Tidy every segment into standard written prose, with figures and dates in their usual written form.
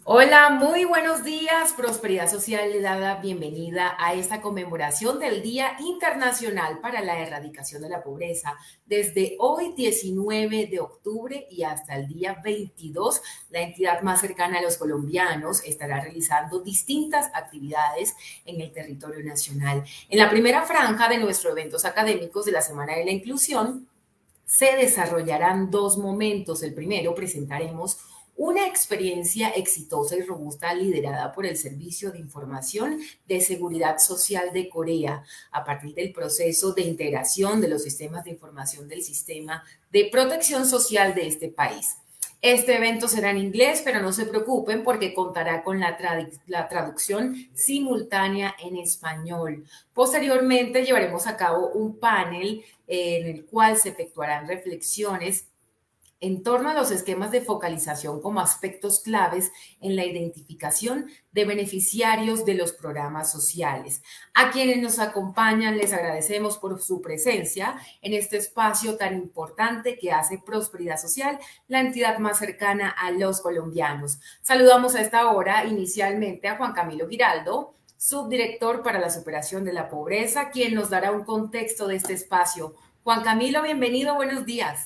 Hola, muy buenos días. Prosperidad Social le da la bienvenida a esta conmemoración del Día Internacional para la Erradicación de la Pobreza. Desde hoy, 19 de octubre y hasta el día 22, la entidad más cercana a los colombianos estará realizando distintas actividades en el territorio nacional. En la primera franja de nuestros eventos académicos de la Semana de la Inclusión, se desarrollarán dos momentos. El primero, presentaremos una experiencia exitosa y robusta liderada por el Servicio de Información de Seguridad Social de Corea a partir del proceso de integración de los sistemas de información del sistema de protección social de este país. Este evento será en inglés, pero no se preocupen porque contará con la traducción simultánea en español. Posteriormente llevaremos a cabo un panel en el cual se efectuarán reflexiones en torno a los esquemas de focalización como aspectos claves en la identificación de beneficiarios de los programas sociales. A quienes nos acompañan les agradecemos por su presencia en este espacio tan importante que hace Prosperidad Social, la entidad más cercana a los colombianos. Saludamos a esta hora inicialmente a Juan Camilo Giraldo, subdirector para la superación de la pobreza, quien nos dará un contexto de este espacio. Juan Camilo, bienvenido, buenos días.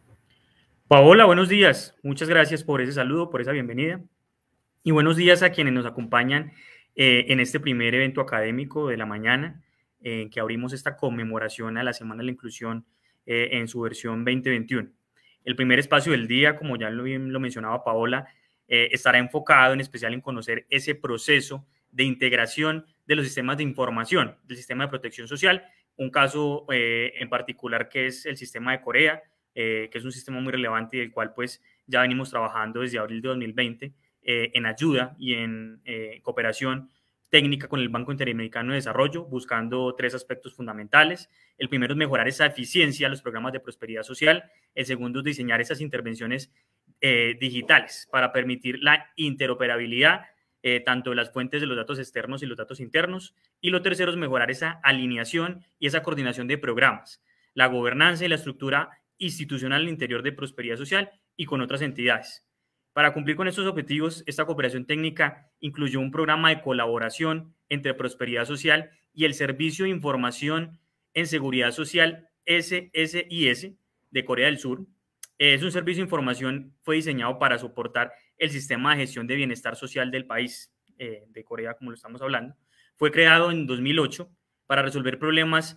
Paola, buenos días. Muchas gracias por ese saludo, por esa bienvenida. Y buenos días a quienes nos acompañan en este primer evento académico de la mañana, en que abrimos esta conmemoración a la Semana de la Inclusión en su versión 2021. El primer espacio del día, como ya lo mencionaba Paola, estará enfocado en especial en conocer ese proceso de integración de los sistemas de información, del sistema de protección social, un caso en particular que es el sistema de Corea, que es un sistema muy relevante y del cual pues ya venimos trabajando desde abril de 2020 en ayuda y en cooperación técnica con el Banco Interamericano de Desarrollo, buscando tres aspectos fundamentales. El primero es mejorar esa eficiencia de los programas de prosperidad social. El segundo es diseñar esas intervenciones digitales para permitir la interoperabilidad tanto de las fuentes de los datos externos y los datos internos. Y lo tercero es mejorar esa alineación y esa coordinación de programas, la gobernanza y la estructura institucional al interior de prosperidad social y con otras entidades. Para cumplir con estos objetivos, esta cooperación técnica incluyó un programa de colaboración entre Prosperidad Social y el Servicio de Información en Seguridad Social SSIS de Corea del Sur. Es un servicio de información, fue diseñado para soportar el sistema de gestión de bienestar social del país, de Corea, como lo estamos hablando. Fue creado en 2008 para resolver problemas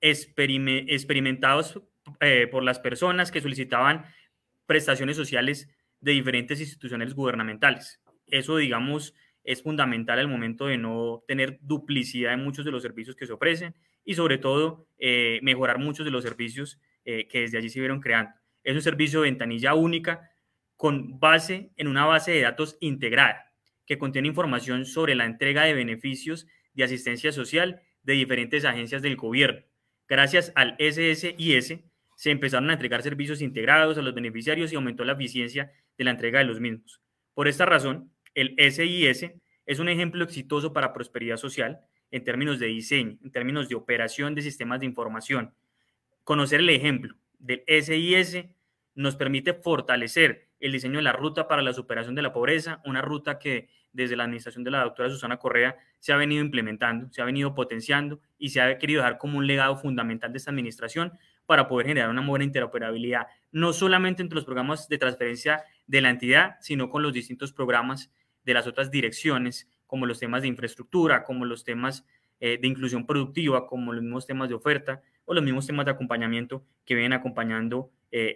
experimentados por las personas que solicitaban prestaciones sociales de diferentes instituciones gubernamentales. Eso, digamos, es fundamental al momento de no tener duplicidad en muchos de los servicios que se ofrecen y sobre todo mejorar muchos de los servicios que desde allí se vieron creando. Es un servicio de ventanilla única con base en una base de datos integrada que contiene información sobre la entrega de beneficios de asistencia social de diferentes agencias del gobierno. Gracias al SSIS se empezaron a entregar servicios integrados a los beneficiarios y aumentó la eficiencia de la entrega de los mismos. Por esta razón, el SIS es un ejemplo exitoso para prosperidad social en términos de diseño, en términos de operación de sistemas de información. Conocer el ejemplo del SIS nos permite fortalecer el diseño de la ruta para la superación de la pobreza, una ruta que desde la administración de la doctora Susana Correa se ha venido implementando, se ha venido potenciando y se ha querido dejar como un legado fundamental de esta administración para poder generar una buena interoperabilidad, no solamente entre los programas de transferencia de la entidad, sino con los distintos programas de las otras direcciones, como los temas de infraestructura, como los temas de inclusión productiva, como los mismos temas de oferta o los mismos temas de acompañamiento que vienen acompañando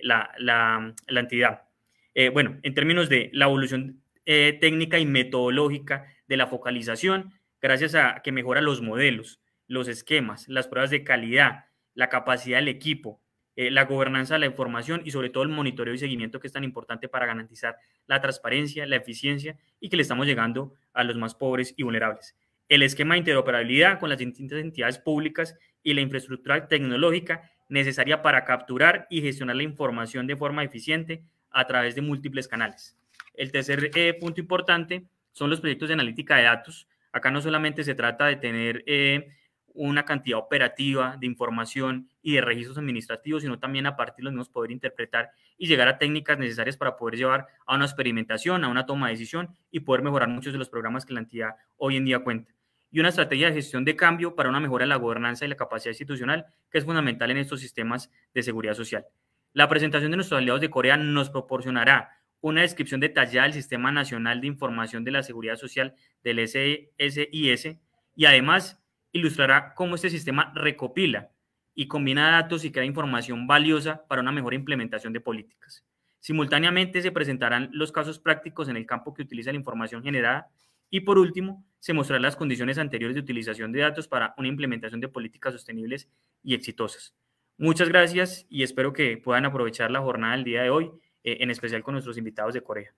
la entidad. Bueno, en términos de la evolución técnica y metodológica de la focalización, gracias a que mejora los modelos, los esquemas, las pruebas de calidad, la capacidad del equipo, la gobernanza de la información y sobre todo el monitoreo y seguimiento que es tan importante para garantizar la transparencia, la eficiencia y que le estamos llegando a los más pobres y vulnerables. El esquema de interoperabilidad con las distintas entidades públicas y la infraestructura tecnológica necesaria para capturar y gestionar la información de forma eficiente a través de múltiples canales. El tercer punto importante son los proyectos de analítica de datos. Acá no solamente se trata de tener una cantidad operativa de información y de registros administrativos, sino también a partir de los mismos poder interpretar y llegar a técnicas necesarias para poder llevar a una experimentación, a una toma de decisión y poder mejorar muchos de los programas que la entidad hoy en día cuenta. Y una estrategia de gestión de cambio para una mejora en la gobernanza y la capacidad institucional, que es fundamental en estos sistemas de seguridad social. La presentación de nuestros aliados de Corea nos proporcionará una descripción detallada del Sistema Nacional de Información de la Seguridad Social del SIS y además ilustrará cómo este sistema recopila y combina datos y crea información valiosa para una mejor implementación de políticas. Simultáneamente se presentarán los casos prácticos en el campo que utiliza la información generada y por último se mostrarán las condiciones anteriores de utilización de datos para una implementación de políticas sostenibles y exitosas. Muchas gracias y espero que puedan aprovechar la jornada del día de hoy, en especial con nuestros invitados de Corea.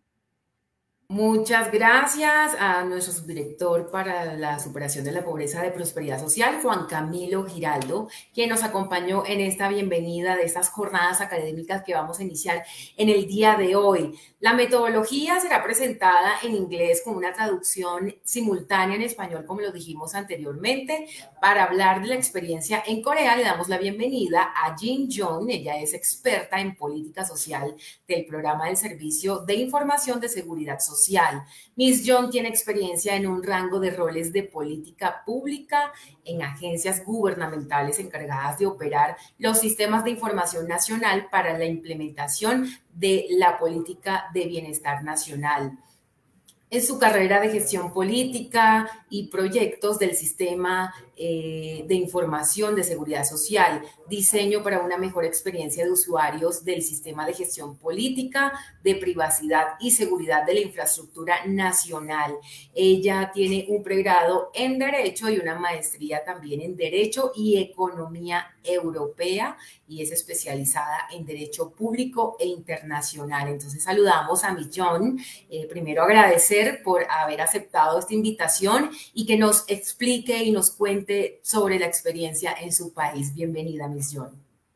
Muchas gracias a nuestro subdirector para la superación de la pobreza de prosperidad social, Juan Camilo Giraldo, quien nos acompañó en esta bienvenida de estas jornadas académicas que vamos a iniciar en el día de hoy. La metodología será presentada en inglés con una traducción simultánea en español, como lo dijimos anteriormente. Para hablar de la experiencia en Corea, le damos la bienvenida a Jin Jong. Ella es experta en política social del programa del Servicio de Información de Seguridad Social. Miss Jong tiene experiencia en un rango de roles de política pública en agencias gubernamentales encargadas de operar los sistemas de información nacional para la implementación de la política de bienestar nacional. En su carrera de gestión política y proyectos del sistema de información de seguridad social, diseño para una mejor experiencia de usuarios del sistema de gestión política, de privacidad y seguridad de la infraestructura nacional. Ella tiene un pregrado en Derecho y una maestría también en Derecho y Economía Europea y es especializada en Derecho Público e Internacional. Entonces saludamos a Miss Jong. Primero agradecer por haber aceptado esta invitación y que nos explique y nos cuente sobre la experiencia en su país. Bienvenida, Miss Jong.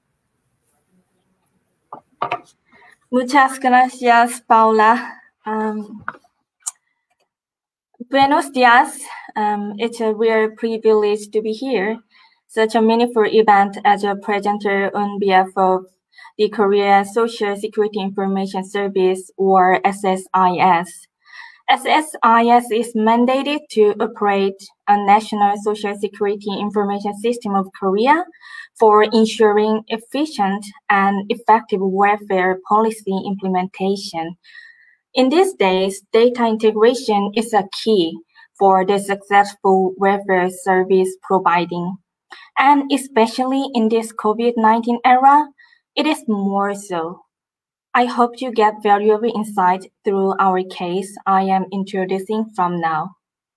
Muchas gracias, Paula. Buenos días. It's a real privilege to be here. Such a meaningful event as a presenter on behalf of the Korea Social Security Information Service, or SSIS. SSIS is mandated to operate a national social security information system of Korea for ensuring efficient and effective welfare policy implementation. In these days, data integration is a key for the successful welfare service providing. And especially in this COVID-19 era, it is more so. I hope you get valuable insight through our case I am introducing from now.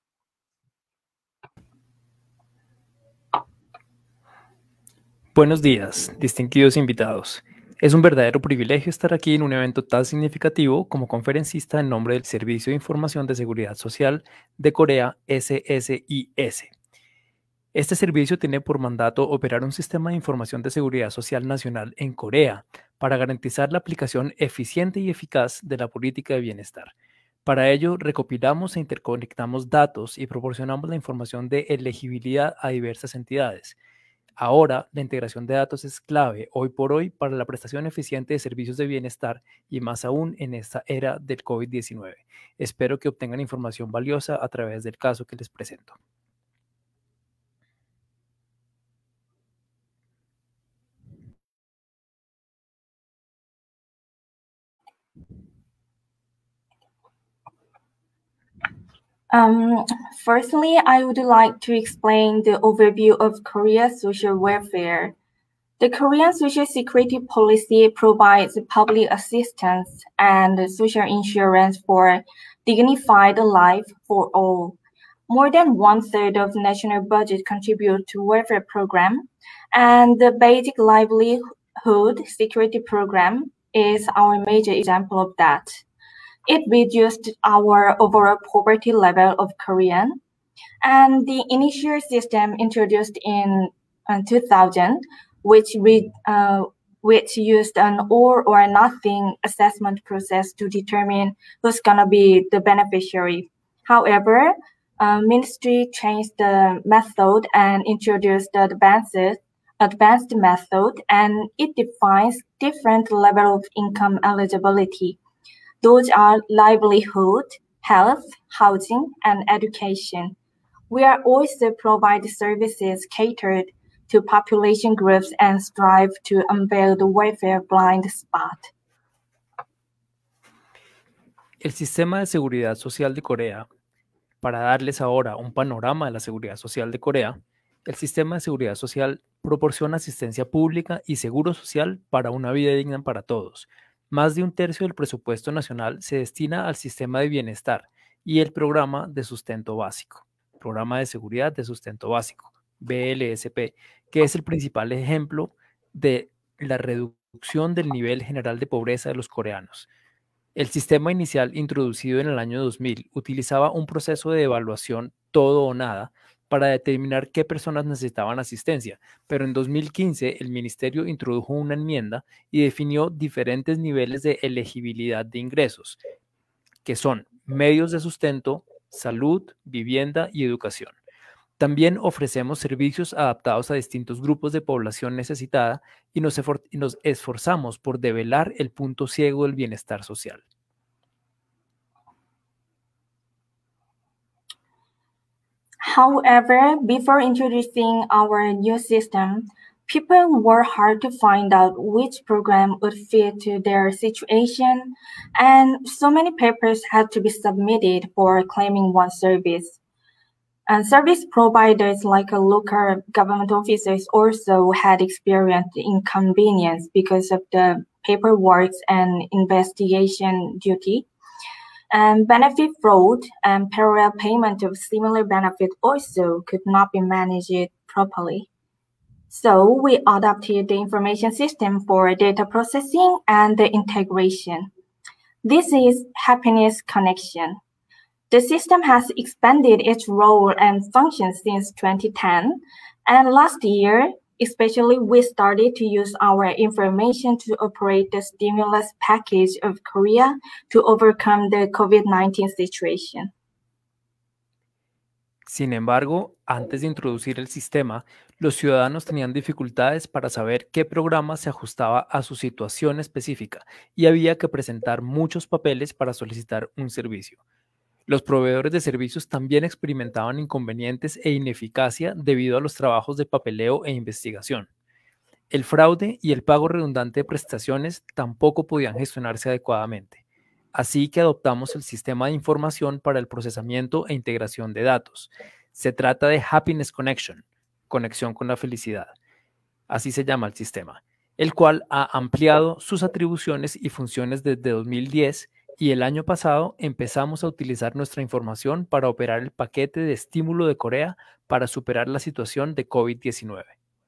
Buenos días, distinguidos invitados. Es un verdadero privilegio estar aquí en un evento tan significativo como conferencista en nombre del Servicio de Información de Seguridad Social de Corea, SSIS. Este servicio tiene por mandato operar un sistema de información de seguridad social nacional en Corea para garantizar la aplicación eficiente y eficaz de la política de bienestar. Para ello, recopilamos e interconectamos datos y proporcionamos la información de elegibilidad a diversas entidades. Ahora, la integración de datos es clave hoy por hoy para la prestación eficiente de servicios de bienestar y más aún en esta era del COVID-19. Espero que obtengan información valiosa a través del caso que les presento. Firstly, I would like to explain the overview of Korea's social welfare. The Korean Social Security Policy provides public assistance and social insurance for dignified life for all. More than 1/3 of the national budget contribute to welfare program, and the Basic Livelihood Security Program is our major example of that. It reduced our overall poverty level of Korean, and the initial system introduced in 2000, which used an all or nothing assessment process to determine who's gonna be the beneficiary. However, Ministry changed the method and introduced the advanced method, and it defines different level of income eligibility. Those are livelihood, health, housing, and education. We are also provide services catered to population groups and strive to unveil the welfare blind spot. El sistema de seguridad social de Corea, para darles ahora un panorama de la seguridad social de Corea, el sistema de seguridad social proporciona asistencia pública y seguro social para una vida digna para todos. Más de un tercio del presupuesto nacional se destina al sistema de bienestar y el programa de sustento básico, programa de seguridad de sustento básico, BLSP, que es el principal ejemplo de la reducción del nivel general de pobreza de los coreanos. El sistema inicial introducido en el año 2000 utilizaba un proceso de evaluación todo o nada para determinar qué personas necesitaban asistencia, pero en 2015 el ministerio introdujo una enmienda y definió diferentes niveles de elegibilidad de ingresos, que son medios de sustento, salud, vivienda y educación. También ofrecemos servicios adaptados a distintos grupos de población necesitada y nos esforzamos por develar el punto ciego del bienestar social. However, before introducing our new system, people were hard to find out which program would fit to their situation, and so many papers had to be submitted for claiming one service. And service providers like local government officers also had experienced inconvenience because of the paperwork and investigation duty. And benefit fraud and parallel payment of similar benefit also could not be managed properly. So we adopted the information system for data processing and the integration. This is Happiness Connection. The system has expanded its role and function since 2010, and last year, especially, we started to use our information to operate the stimulus package of Korea to overcome the COVID-19 situation. Sin embargo, antes de introducir el sistema, los ciudadanos tenían dificultades para saber qué programa se ajustaba a su situación específica y había que presentar muchos papeles para solicitar un servicio. Los proveedores de servicios también experimentaban inconvenientes e ineficacia debido a los trabajos de papeleo e investigación. El fraude y el pago redundante de prestaciones tampoco podían gestionarse adecuadamente. Así que adoptamos el sistema de información para el procesamiento e integración de datos. Se trata de Happiness Connection, conexión con la felicidad. Así se llama el sistema, el cual ha ampliado sus atribuciones y funciones desde 2010 y el año pasado empezamos a utilizar nuestra información para operar el paquete de estímulo de Corea para superar la situación de COVID-19.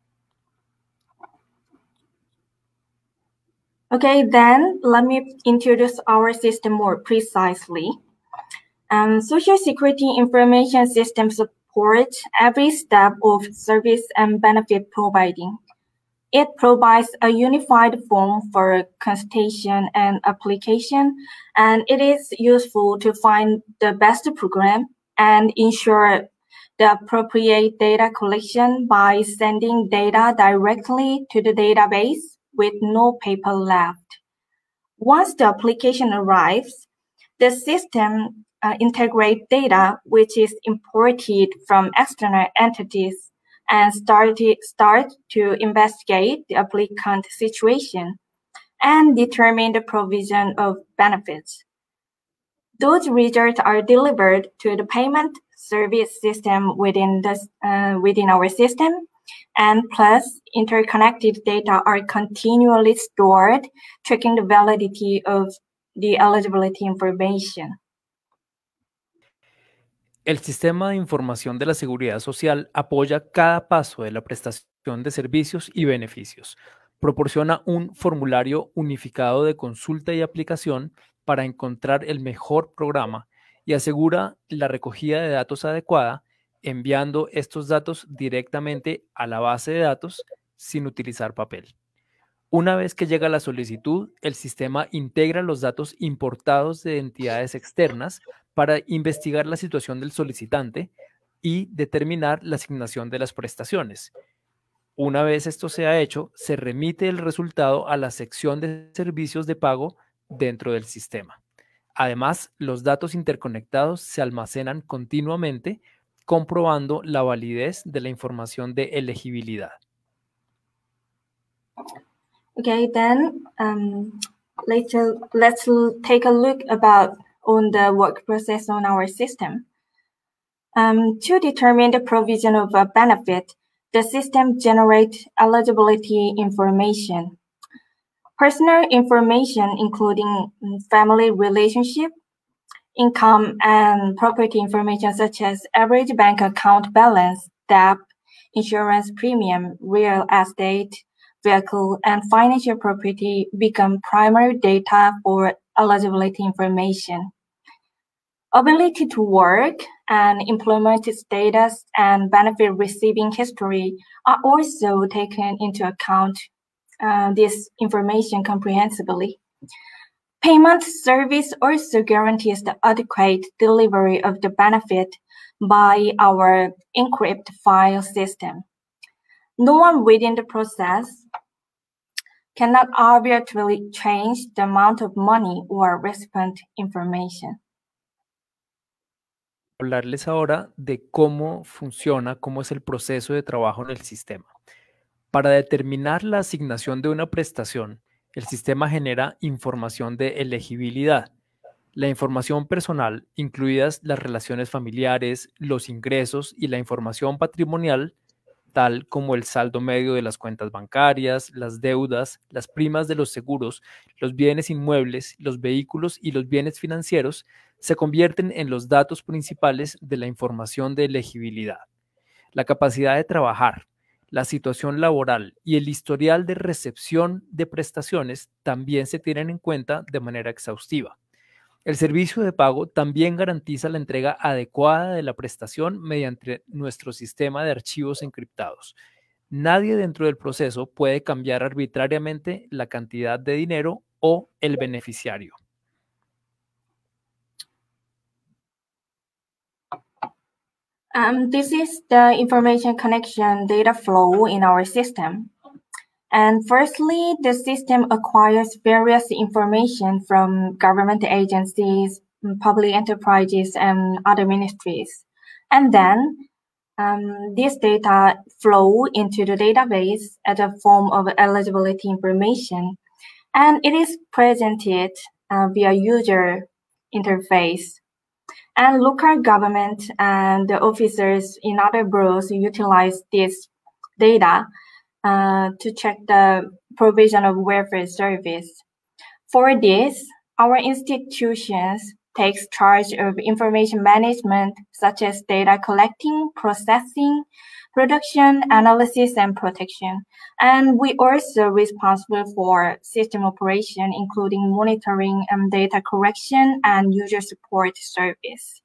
Okay, then let me introduce our system more precisely. Social Security Information System supports every step of service and benefit providing. It provides a unified form for consultation and application, and it is useful to find the best program and ensure the appropriate data collection by sending data directly to the database with no paper left. Once the application arrives, the system integrates data which is imported from external entities and start to investigate the applicant situation and determine the provision of benefits. Those results are delivered to the payment service system within our system, and plus interconnected data are continually stored, checking the validity of the eligibility information. El sistema de información de la seguridad social apoya cada paso de la prestación de servicios y beneficios. Proporciona un formulario unificado de consulta y aplicación para encontrar el mejor programa y asegura la recogida de datos adecuada, enviando estos datos directamente a la base de datos sin utilizar papel. Una vez que llega la solicitud, el sistema integra los datos importados de entidades externas para investigar la situación del solicitante y determinar la asignación de las prestaciones. Una vez esto se ha hecho, se remite el resultado a la sección de servicios de pago dentro del sistema. Además, los datos interconectados se almacenan continuamente, comprobando la validez de la información de elegibilidad. Okay, then let's take a look on the work process on our system. To determine the provision of a benefit, the system generates eligibility information. Personal information, including family relationship, income, and property information such as average bank account balance, debt, insurance premium, real estate, vehicle, and financial property become primary data for eligibility information. Ability to work and employment status and benefit receiving history are also taken into account this information comprehensively. Payment service also guarantees the adequate delivery of the benefit by our encrypted file system. No one within the process cannot arbitrarily change the amount of money or recipient information. Hablarles ahora de cómo funciona, cómo es el proceso de trabajo en el sistema. Para determinar la asignación de una prestación, el sistema genera información de elegibilidad. La información personal, incluidas las relaciones familiares, los ingresos y la información patrimonial, tal como el saldo medio de las cuentas bancarias, las deudas, las primas de los seguros, los bienes inmuebles, los vehículos y los bienes financieros, se convierten en los datos principales de la información de elegibilidad. La capacidad de trabajar, la situación laboral y el historial de recepción de prestaciones también se tienen en cuenta de manera exhaustiva. El servicio de pago también garantiza la entrega adecuada de la prestación mediante nuestro sistema de archivos encriptados. Nadie dentro del proceso puede cambiar arbitrariamente la cantidad de dinero o el beneficiario. This is the information connection data flow in our system. And firstly, the system acquires various information from government agencies, public enterprises, and other ministries. And then this data flow into the database as a form of eligibility information. And it is presented via user interface. And local government and the officers in other bureaus utilize this data to check the provision of welfare service. For this, our institutions takes charge of information management, such as data collecting, processing, production, analysis, and protection. And we also responsible for system operation, including monitoring and data correction and user support service.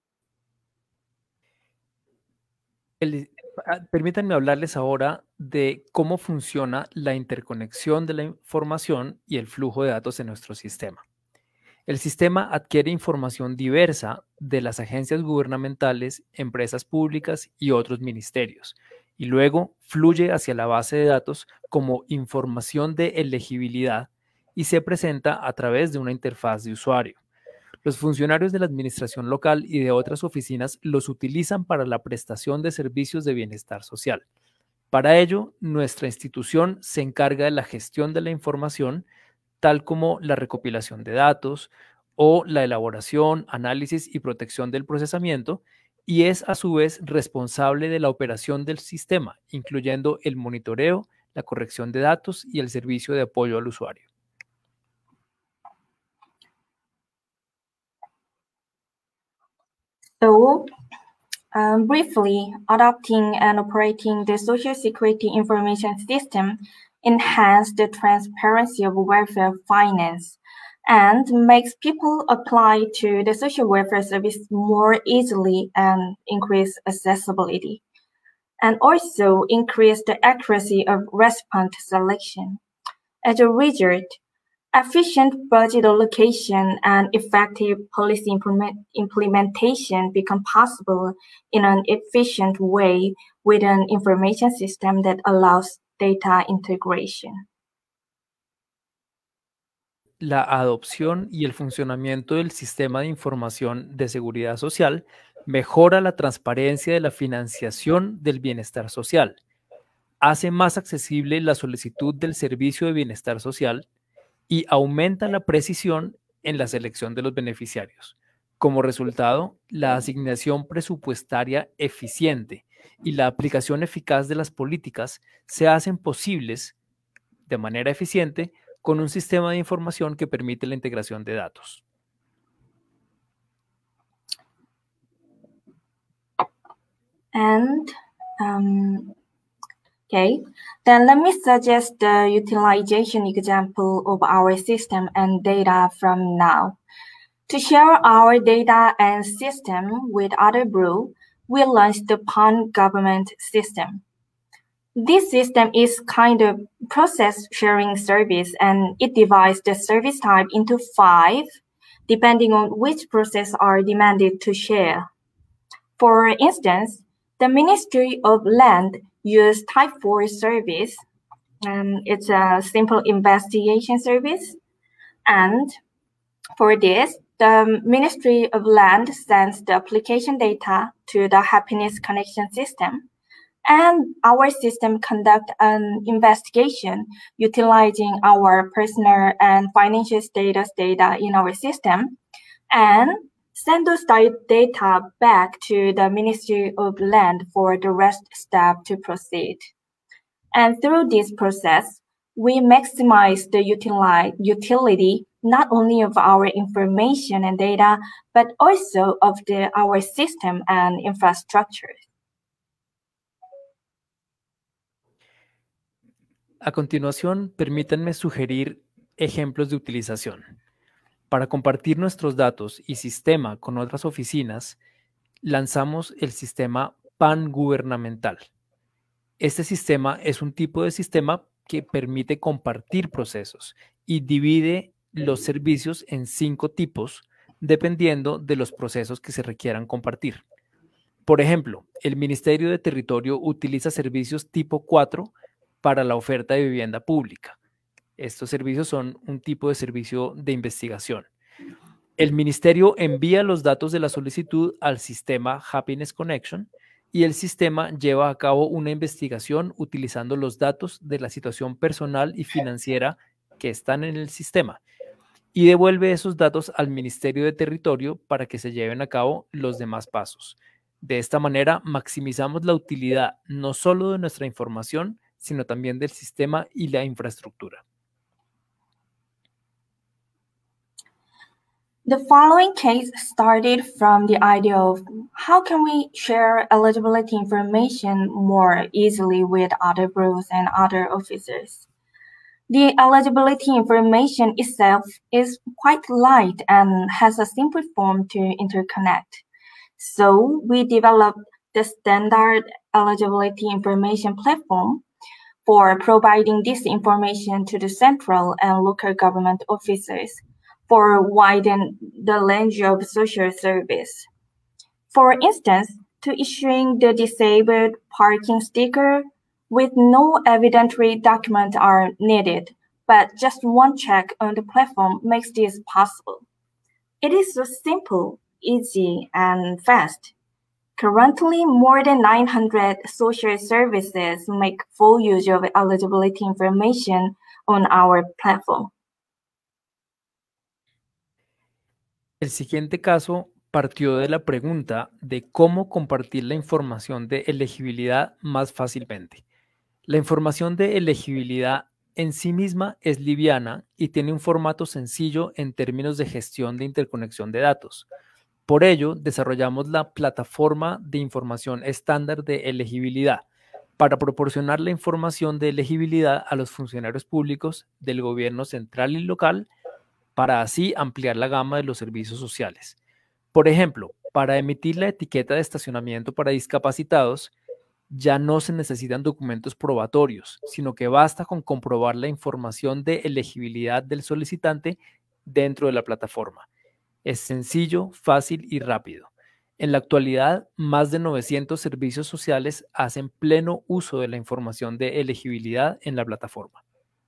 Permítanme hablarles ahora de cómo funciona la interconexión de la información y el flujo de datos en nuestro sistema. El sistema adquiere información diversa de las agencias gubernamentales, empresas públicas y otros ministerios, y luego fluye hacia la base de datos como información de elegibilidad y se presenta a través de una interfaz de usuario. Los funcionarios de la administración local y de otras oficinas los utilizan para la prestación de servicios de bienestar social. Para ello, nuestra institución se encarga de la gestión de la información, tal como la recopilación de datos o la elaboración, análisis y protección del procesamiento, y es a su vez responsable de la operación del sistema, incluyendo el monitoreo, la corrección de datos y el servicio de apoyo al usuario. So, briefly, adopting and operating the Social Security Information System enhances the transparency of welfare finance and makes people apply to the social welfare service more easily and increase accessibility, and also increase the accuracy of recipient selection. As a result, efficient budget allocation and effective policy implementation become possible in an efficient way with an information system that allows data integration. La adopción y el funcionamiento del sistema de información de seguridad social mejora la transparencia de la financiación del bienestar social, hace más accesible la solicitud del servicio de bienestar social y aumenta la precisión en la selección de los beneficiarios. Como resultado, la asignación presupuestaria eficiente y la aplicación eficaz de las políticas se hacen posibles de manera eficiente con un sistema de información que permite la integración de datos. And okay, then let me suggest the utilization example of our system and data from now. To share our data and system with other Brew, we launched the PON government system. This system is kind of process sharing service, and it divides the service type into 5, depending on which process are demanded to share. For instance, the Ministry of Land use Type 4 service. It's a simple investigation service. And for this, the Ministry of Land sends the application data to the Happiness Connection system. And our system conducts an investigation utilizing our personal and financial status data in our system and send those data back to the Ministry of Land for the rest step to proceed. And through this process, we maximize the utility not only of our information and data, but also of our system and infrastructure. A continuación, permítanme sugerir ejemplos de utilización. Para compartir nuestros datos y sistema con otras oficinas, lanzamos el sistema pan-gubernamental. Este sistema es un tipo de sistema que permite compartir procesos y divide los servicios en 5 tipos, dependiendo de los procesos que se requieran compartir. Por ejemplo, el Ministerio de Territorio utiliza servicios tipo 4 para la oferta de vivienda pública. Estos servicios son un tipo de servicio de investigación. El ministerio envía los datos de la solicitud al sistema Happiness Connection y el sistema lleva a cabo una investigación utilizando los datos de la situación personal y financiera que están en el sistema y devuelve esos datos al Ministerio de Territorio para que se lleven a cabo los demás pasos. De esta manera, maximizamos la utilidad no solo de nuestra información, sino también del sistema y la infraestructura. The following case started from the idea of how can we share eligibility information more easily with other Brews and other officers. The eligibility information itself is quite light and has a simple form to interconnect. So we developed the standard eligibility information platform for providing this information to the central and local government officers for widen the range of social service. For instance, to issuing the disabled parking sticker with no evidentiary documents are needed, but just one check on the platform makes this possible. It is so simple, easy, and fast. Currently, more than 900 social services make full use of eligibility information on our platform. El siguiente caso partió de la pregunta de cómo compartir la información de elegibilidad más fácilmente. La información de elegibilidad en sí misma es liviana y tiene un formato sencillo en términos de gestión de interconexión de datos. Por ello, desarrollamos la plataforma de información estándar de elegibilidad para proporcionar la información de elegibilidad a los funcionarios públicos del gobierno central y local para así ampliar la gama de los servicios sociales. Por ejemplo, para emitir la etiqueta de estacionamiento para discapacitados, Ya no se necesitan documentos probatorios, sino que basta con comprobar la información de elegibilidad del solicitante dentro de la plataforma. Es sencillo, fácil y rápido. En la actualidad, más de 900 servicios sociales hacen pleno uso de la información de elegibilidad en la plataforma.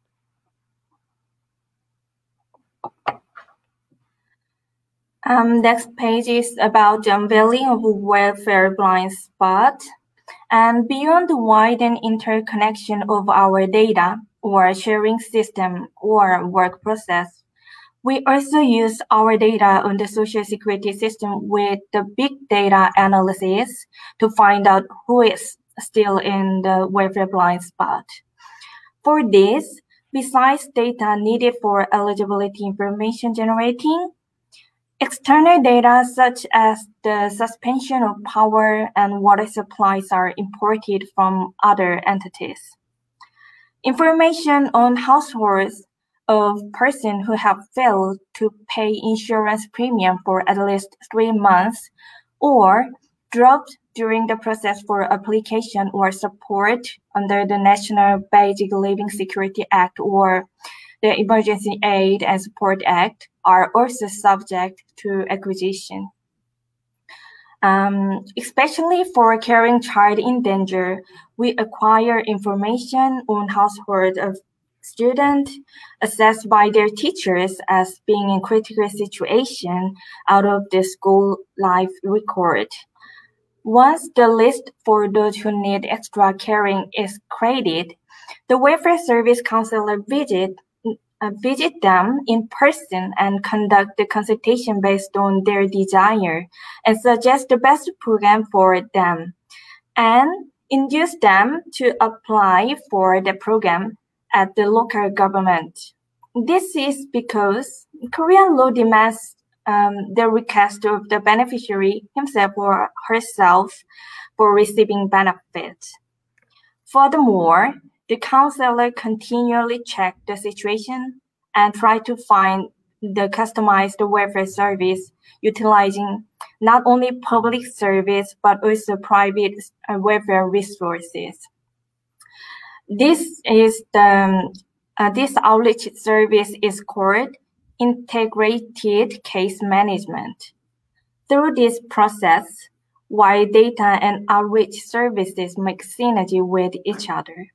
Next page is about the unveiling of welfare blind spot. And beyond the wide and interconnection of our data or sharing system or work process, we also use our data on the social security system with the big data analysis to find out who is still in the welfare blind spot. For this, besides data needed for eligibility information generating, external data such as the suspension of power and water supplies are imported from other entities. Information on households of persons who have failed to pay insurance premium for at least 3 months or dropped during the process for application or support under the National Basic Living Security Act or the Emergency Aid and Support Act are also subject to acquisition. Especially for caring child in danger, we acquire information on household of students assessed by their teachers as being in critical situation out of the school life record. Once the list for those who need extra caring is created, the welfare service counselor visit them in person and conduct the consultation based on their desire and suggest the best program for them and induce them to apply for the program at the local government. This is because Korean law demands the request of the beneficiary himself or herself for receiving benefits. Furthermore, the counselor continually checks the situation and try to find the customized welfare service utilizing not only public service but also private welfare resources. This outreach service is called integrated case management. Through this process, while data and outreach services make synergy with each other.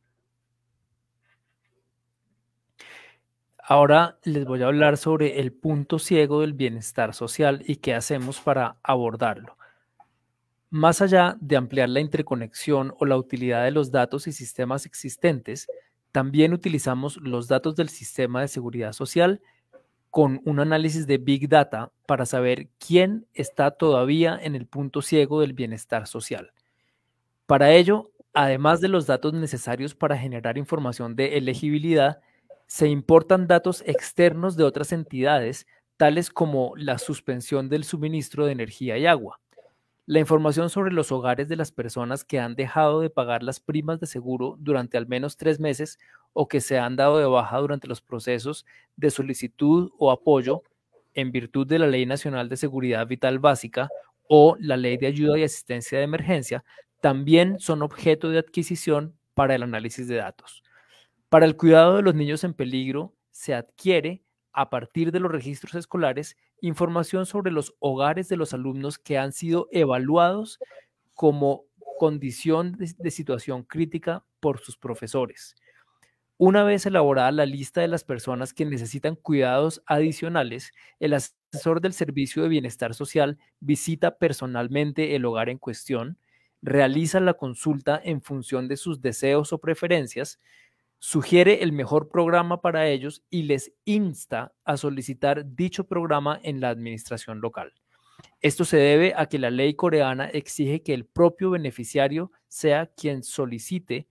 Ahora les voy a hablar sobre el punto ciego del bienestar social y qué hacemos para abordarlo. Más allá de ampliar la interconexión o la utilidad de los datos y sistemas existentes, también utilizamos los datos del sistema de seguridad social con un análisis de Big Data para saber quién está todavía en el punto ciego del bienestar social. Para ello, además de los datos necesarios para generar información de elegibilidad, se importan datos externos de otras entidades, tales como la suspensión del suministro de energía y agua, la información sobre los hogares de las personas que han dejado de pagar las primas de seguro durante al menos 3 meses o que se han dado de baja durante los procesos de solicitud o apoyo en virtud de la Ley Nacional de Seguridad Vital Básica o la Ley de Ayuda y Asistencia de Emergencia, también son objeto de adquisición para el análisis de datos. Para el cuidado de los niños en peligro, se adquiere, a partir de los registros escolares, información sobre los hogares de los alumnos que han sido evaluados como condición de situación crítica por sus profesores. Una vez elaborada la lista de las personas que necesitan cuidados adicionales, el asesor del Servicio de Bienestar Social visita personalmente el hogar en cuestión, realiza la consulta en función de sus deseos o preferencias, sugiere el mejor programa para ellos y les insta a solicitar dicho programa en la administración local. Esto se debe a que la ley coreana exige que el propio beneficiario sea quien solicite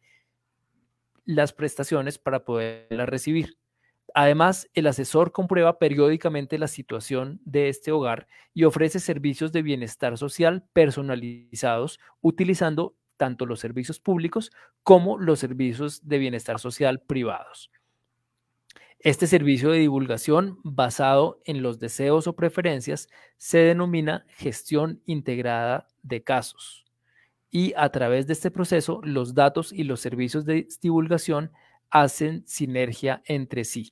las prestaciones para poderlas recibir. Además, el asesor comprueba periódicamente la situación de este hogar y ofrece servicios de bienestar social personalizados utilizando tanto los servicios públicos como los servicios de bienestar social privados. Este servicio de divulgación basado en los deseos o preferencias se denomina gestión integrada de casos. y a través de este proceso los datos y los servicios de divulgación hacen sinergia entre sí.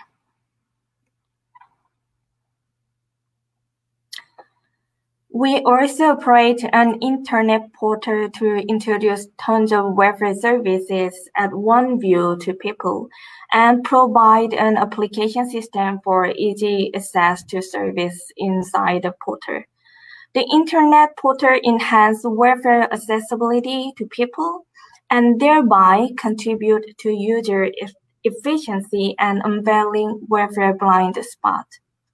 We also operate an internet portal to introduce tons of welfare services at one view to people and provide an application system for easy access to service inside the portal. The internet portal enhances welfare accessibility to people and thereby contribute to user efficiency and unveiling welfare blind spot.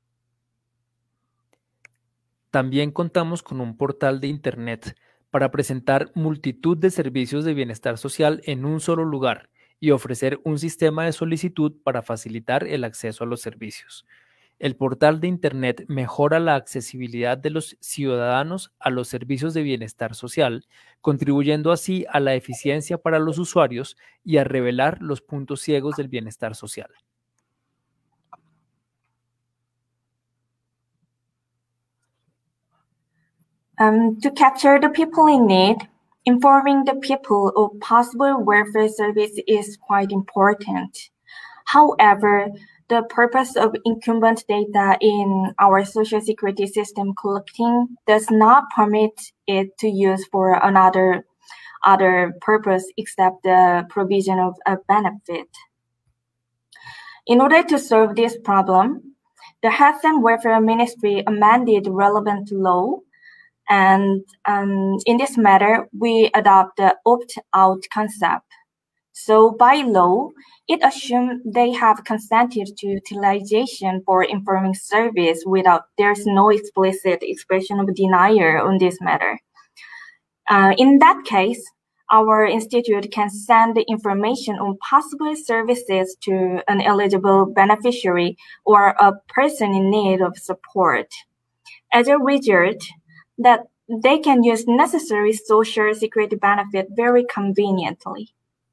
También contamos con un portal de Internet para presentar multitud de servicios de bienestar social en un solo lugar y ofrecer un sistema de solicitud para facilitar el acceso a los servicios. El portal de Internet mejora la accesibilidad de los ciudadanos a los servicios de bienestar social, contribuyendo así a la eficiencia para los usuarios y a revelar los puntos ciegos del bienestar social. To capture the people in need, informing the people of possible welfare service is quite important. However, the purpose of incumbent data in our social security system collecting does not permit it to use for other purpose except the provision of a benefit. In order to solve this problem, the Health and Welfare Ministry amended relevant law. And in this matter, we adopt the opt-out concept. So by law, it assumes they have consented to utilization for informing service without there's no explicit expression of denial on this matter. In that case, our institute can send the information on possible services to an eligible beneficiary or a person in need of support. As a result, that they can use necessary social security benefit very conveniently.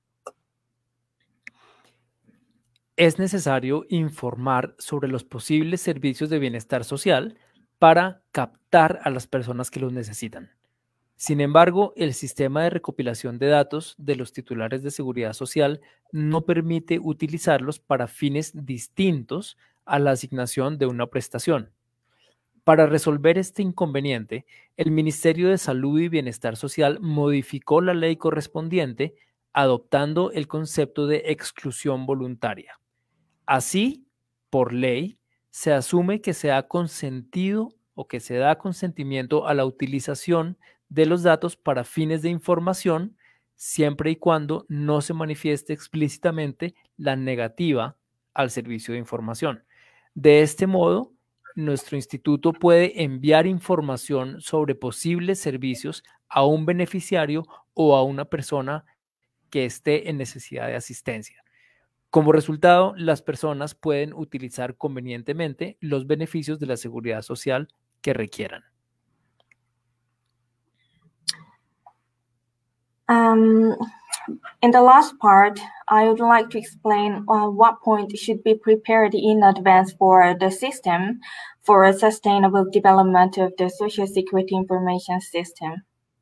Es necesario informar sobre los posibles servicios de bienestar social para captar a las personas que los necesitan. Sin embargo, el sistema de recopilación de datos de los titulares de seguridad social no permite utilizarlos para fines distintos a la asignación de una prestación. Para resolver este inconveniente, el Ministerio de Salud y Bienestar Social modificó la ley correspondiente, adoptando el concepto de exclusión voluntaria. Así, por ley, se asume que se ha consentido o que se da consentimiento a la utilización de los datos para fines de información, siempre y cuando no se manifieste explícitamente la negativa al servicio de información. De este modo, nuestro instituto puede enviar información sobre posibles servicios a un beneficiario o a una persona que esté en necesidad de asistencia. Como resultado, las personas pueden utilizar convenientemente los beneficios de la seguridad social que requieran. In the last part, I would like to explain what point should be prepared in advance for the system for a sustainable development of the Social Security Information System.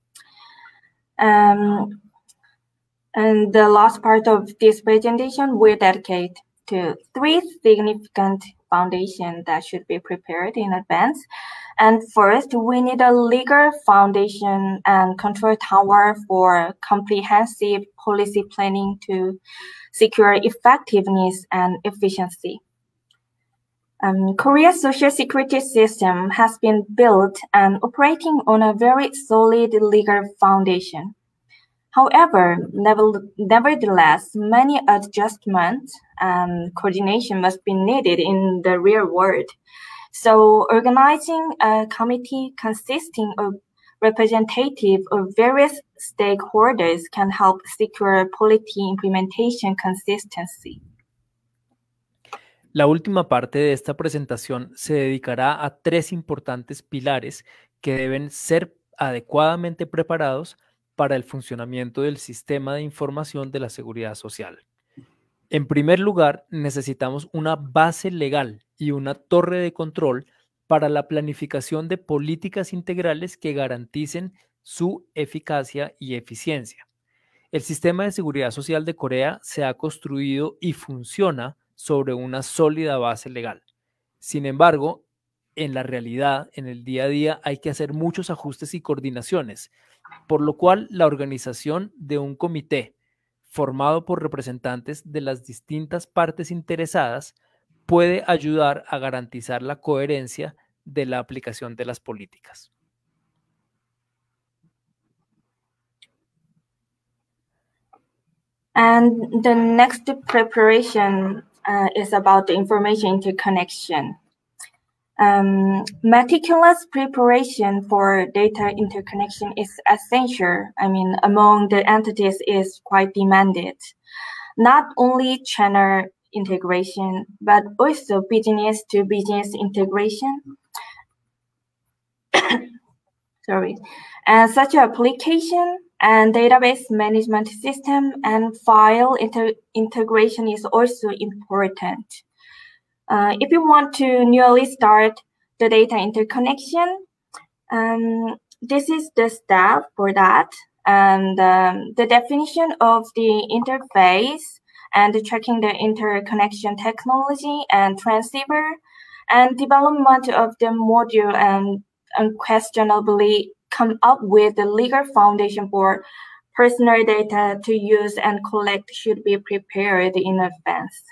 And the last part of this presentation will dedicate to 3 significant foundations that should be prepared in advance. And first, we need a legal foundation and control tower for comprehensive policy planning to secure effectiveness and efficiency. Korea's social security system has been built and operating on a very solid legal foundation. However, nevertheless, many adjustments and coordination must be needed in the real world. So organizing a committee consisting of representatives of various stakeholders can help secure policy implementation consistency. La última parte de esta presentación se dedicará a 3 importantes pilares que deben ser adecuadamente preparados para el funcionamiento del sistema de información de la seguridad social. En primer lugar, necesitamos una base legal y una torre de control para la planificación de políticas integrales que garanticen su eficacia y eficiencia. El sistema de seguridad social de Corea se ha construido y funciona sobre una sólida base legal. Sin embargo, en la realidad, en el día a día, hay que hacer muchos ajustes y coordinaciones, por lo cual la organización de un comité formado por representantes de las distintas partes interesadas puede ayudar a garantizar la coherencia de la aplicación de las políticas. And the next preparation is about the information interconnection. Meticulous preparation for data interconnection is essential. I mean, among the entities is quite demanded. Not only channel integration, but also business to business integration. Sorry. And such application and database management system and file integration is also important. If you want to newly start the data interconnection, this is the step for that. And the definition of the interface and tracking the interconnection technology and transceiver and development of the module and unquestionably come up with the legal foundation for personal data to use and collect should be prepared in advance.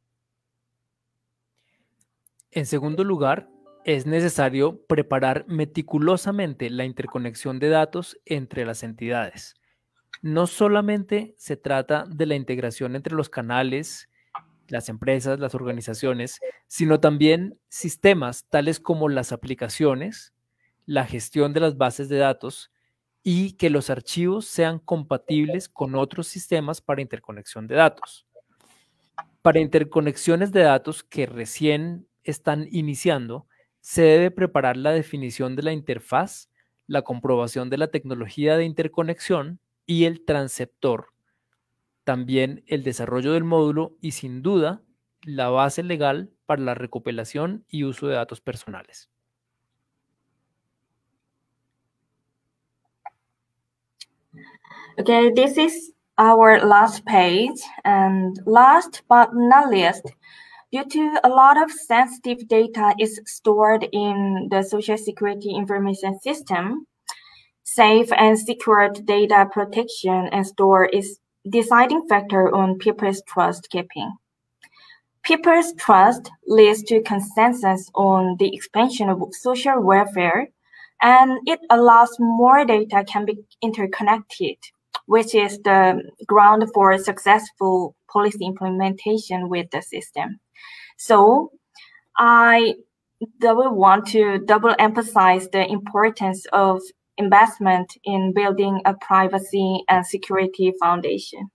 En segundo lugar, es necesario preparar meticulosamente la interconexión de datos entre las entidades. No solamente se trata de la integración entre los canales, las empresas, las organizaciones, sino también sistemas tales como las aplicaciones, la gestión de las bases de datos y que los archivos sean compatibles con otros sistemas para interconexión de datos. Para interconexiones de datos que recién están iniciando, se debe preparar la definición de la interfaz, la comprobación de la tecnología de interconexión y el transceptor, también el desarrollo del módulo y, sin duda, la base legal para la recopilación y uso de datos personales. Okay, this is our last page, and last but not least, due to a lot of sensitive data is stored in the Social Security Information System, safe and secure data protection and store is deciding factor on people's trust keeping. People's trust leads to consensus on the expansion of social welfare, and it allows more data can be interconnected, which is the ground for successful policy implementation with the system. So I want to double emphasize the importance of investment in building a privacy and security foundation.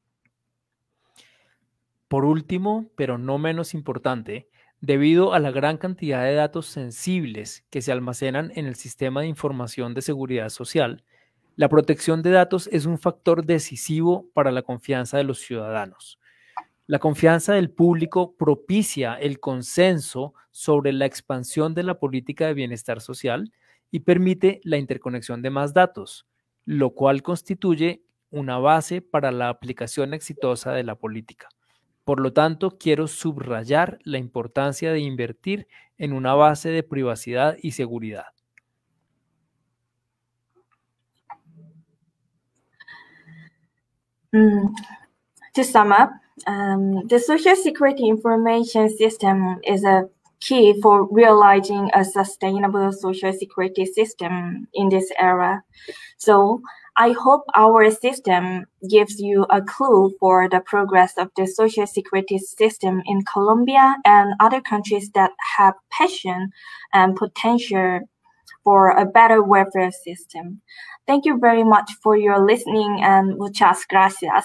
Por último, pero no menos importante, debido a la gran cantidad de datos sensibles que se almacenan en el sistema de información de seguridad social, la protección de datos es un factor decisivo para la confianza de los ciudadanos. La confianza del público propicia el consenso sobre la expansión de la política de bienestar social y permite la interconexión de más datos, lo cual constituye una base para la aplicación exitosa de la política. Por lo tanto, quiero subrayar la importancia de invertir en una base de privacidad y seguridad. To sum up, the Social Security Information System is a key for realizing a sustainable social security system in this era. So I hope our system gives you a clue for the progress of the social security system in Colombia and other countries that have passion and potential for a better welfare system. Thank you very much for your listening and muchas gracias.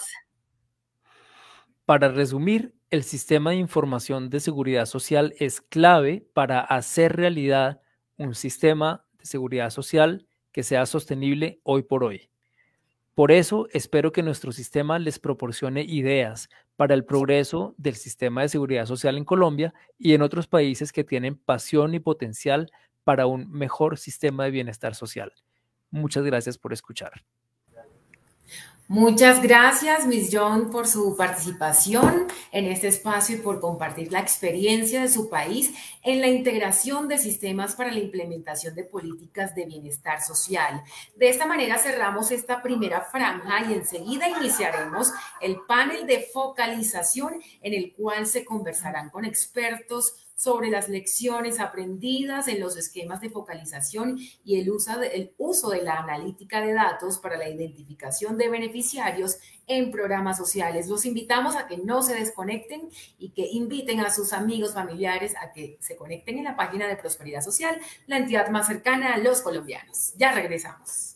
Para resumir, el sistema de información de seguridad social es clave para hacer realidad un sistema de seguridad social que sea sostenible hoy por hoy. Por eso, espero que nuestro sistema les proporcione ideas para el progreso del sistema de seguridad social en Colombia y en otros países que tienen pasión y potencial para un mejor sistema de bienestar social. Muchas gracias por escuchar. Muchas gracias, Miss John, por su participación en este espacio y por compartir la experiencia de su país en la integración de sistemas para la implementación de políticas de bienestar social. De esta manera cerramos esta primera franja y enseguida iniciaremos el panel de focalización en el cual se conversarán con expertos sobre las lecciones aprendidas en los esquemas de focalización y el uso de la analítica de datos para la identificación de beneficiarios en programas sociales. Los invitamos a que no se desconecten y que inviten a sus amigos, familiares a que se conecten en la página de Prosperidad Social, la entidad más cercana a los colombianos. Ya regresamos.